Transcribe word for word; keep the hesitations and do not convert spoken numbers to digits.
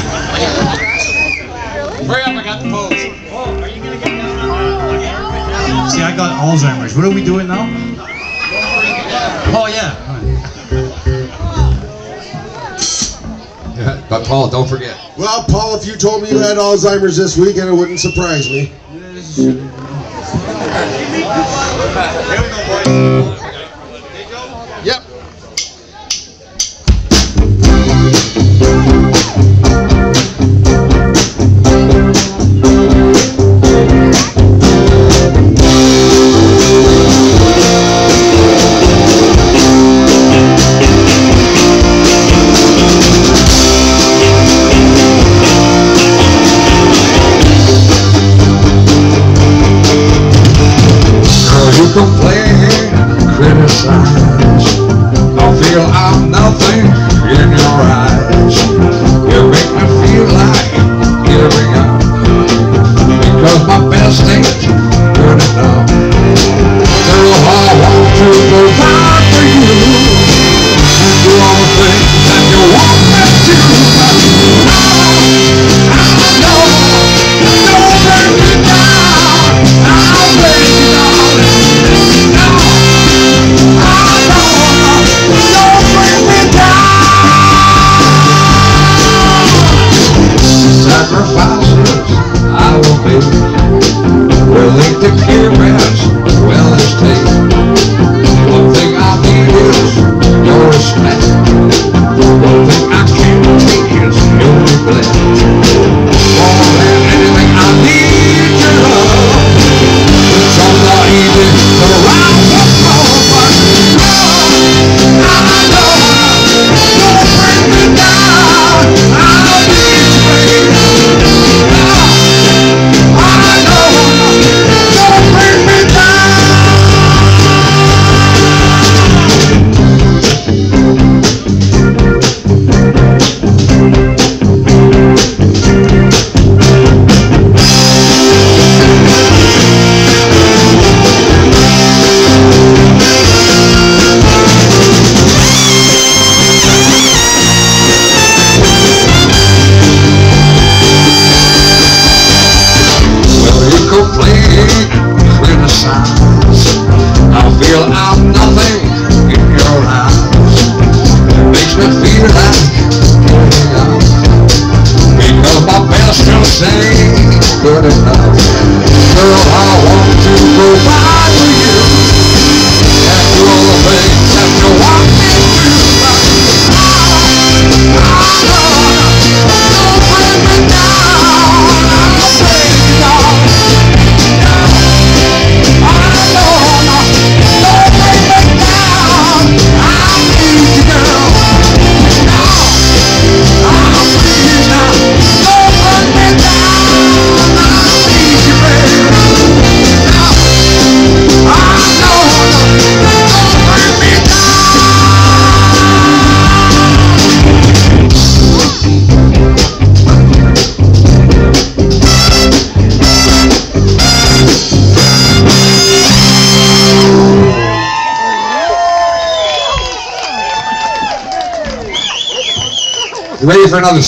Hurry up, I got the pose. Oh, are you going to get down on the... See, I got Alzheimer's. What are we doing now? Oh, yeah. Yeah, but Paul, don't forget. Well, Paul, if you told me you had Alzheimer's this weekend, it wouldn't surprise me. Here we go, boys. Yep. Complain, criticize. I feel I'm nothing in your eyes. You make me feel like giving up, because my best ain't good enough. Girl, I want to go back for you and do all the things that you want me to. But I know, don't bring me down. I'll bring you down. Sacrifices I will make, willing to care as well as take. One thing I need is your respect. One thing I can't take is your neglect. More than anything I need your love. It's all not easy to round the floor, but love, I know, don't bring me down. I'll need you, baby. I feel I'm nothing in your eyes. It makes me feel like giving up, because my best just ain't good enough. Girl, I want to go back to you and do all the things that you want me to. But I know, don't bring me down. I'll bring you down. Ready for another